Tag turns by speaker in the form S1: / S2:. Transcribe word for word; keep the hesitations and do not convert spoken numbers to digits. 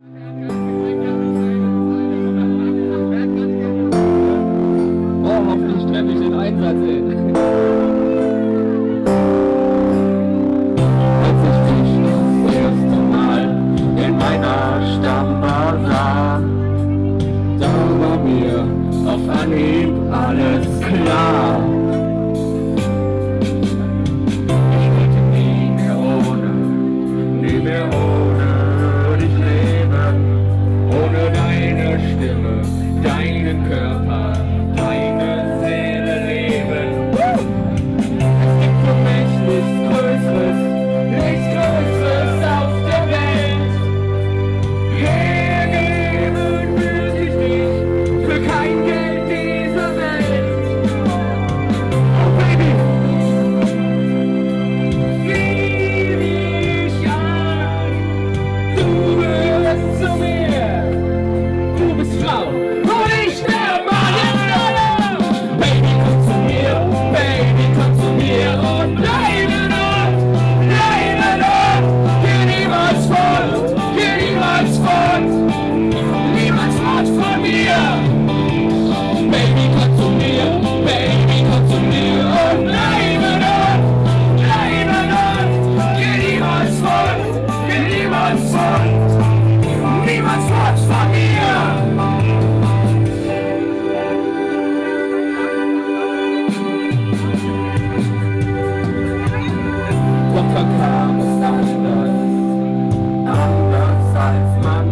S1: Oh, hoffentlich treffe ich den Einsatz, ey. Als ich mich das erste Mal in meiner Stammbar sah, da war mir auf Anhieb alles klar. Ich wollte nie mehr ohne, nie mehr ohne dich leben, ohne deine Stimme, deinen Körper, deine Seele leben. Es gibt für mich nichts Größeres, nichts Größeres auf der Welt. Hergeben will ich dich für kein Geld dieser Welt. Oh Baby, sieh mich an, du gehörst zu mir, du bist Frau und ich der Mann. Baby, komm zu mir, Baby, komm zu mir und bleibe dort, bleibe dort, geh niemals fort, geh niemals fort, niemals fort von mir. Baby, komm zu mir, Baby, komm zu mir und bleibe dort, bleibe dort, geh niemals fort, geh niemals fort, niemals fort von mir. Doch dann kam es anders, anders als man